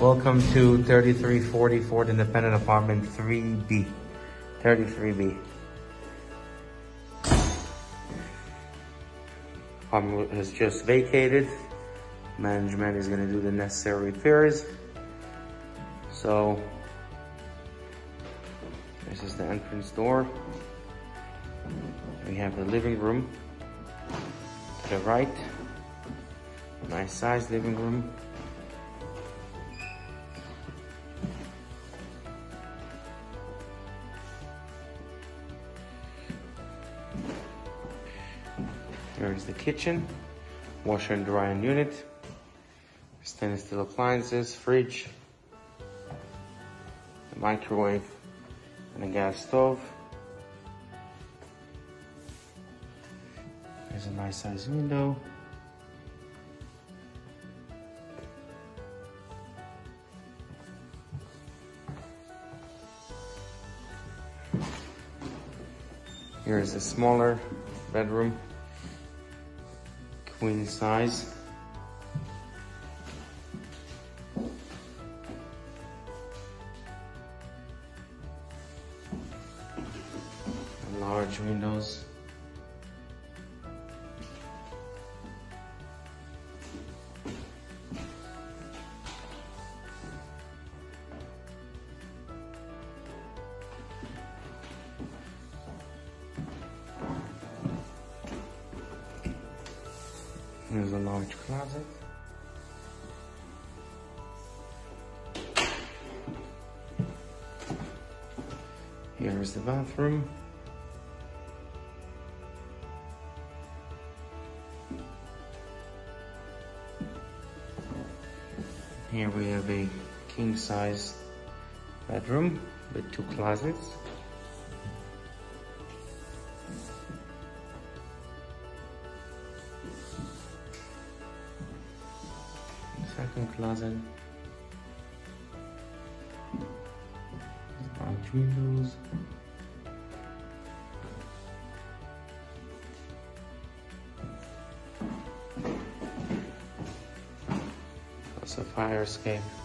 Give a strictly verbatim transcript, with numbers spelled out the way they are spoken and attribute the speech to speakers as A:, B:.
A: Welcome to thirty-three forty Ford Independent Apartment three B. thirty-three B. Apartment has just vacated. Management is going to do the necessary repairs. So, this is the entrance door. We have the living room to the right. Nice sized living room. Here's the kitchen, washer and dryer unit, stainless steel appliances, fridge, a microwave, and a gas stove. There's a nice sized window. Here is a smaller bedroom, queen size. Large windows. There's a large closet. Here is the bathroom. Here we have a king size bedroom with two closets. Second closet. Large windows. Also fire escape.